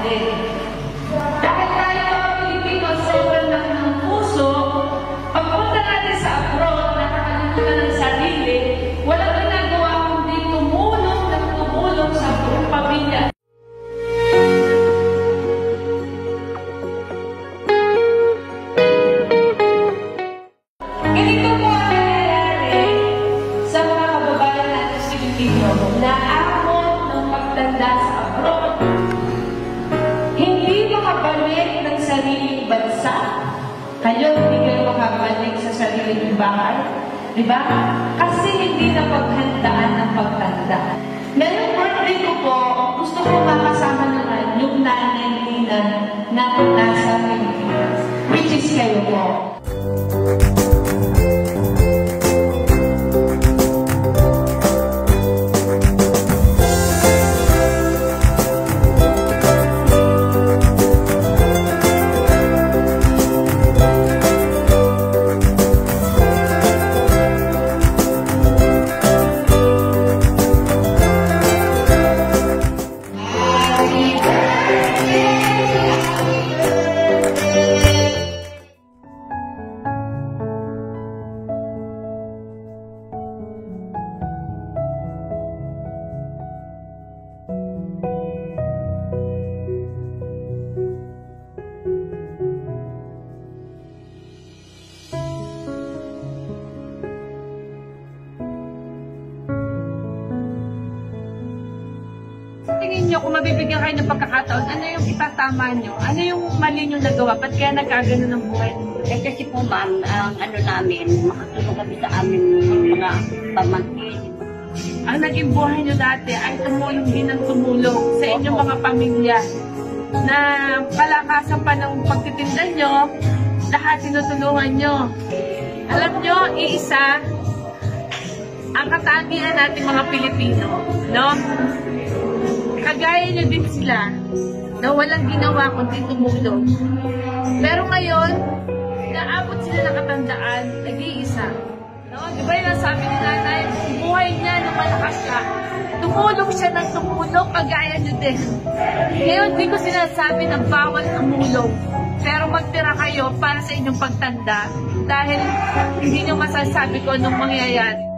natin. Dahil tayo mga Pilipino, sobrang laki ng puso, pagpunta natin sa abroad, nakakalimutan ng sarili, walang ginagawa kundi tumulong sa buong pamilya. Ganito po ang nangyayari sa mga kababayan natin sa Pilipino na abot ng pagtanda sa abroad. Hindi makabalik ng sariling bansa. Kayo hindi kayo makabalik sa sariling bahay. Diba? Kasi hindi na paghandaan ng pagtanda. Ngayong birthday ko po, gusto ko makasama naman yung nanay nila na nasa Pilipinas. Which is kayo po. Tingin nyo, kung mabibigyan kayo ng pagkakataon, ano yung itatama nyo? Ano yung mali nyo nagawa? Ba't kaya nagkagano ng buhay nyo? Eh kasi po ma'am, ang ano namin, makatulong kami sa amin mga pamangkin. Ang naging buhay nyo dati ay tumulong din ng tumulong sa inyong mga pamilya. Na kalakasan pa ng pagtitinda nyo, lahat tinutulungan nyo. Alam nyo, iisa, ang katangian natin mga Pilipino, no? Kagaya nyo din sila na walang ginawa kundi tumulong. Pero ngayon, naabot sila ng katandaan, nag-iisa. No? Di ba yung sabi ni nanay, buhay niya nung malakas siya. Tumulong siya ng tumulong, kagaya nyo din. Ngayon, di ko sinasabi na bawal tumulong. Pero magtira kayo para sa inyong pagtanda dahil hindi nyo masasabi ko anong mangyayari.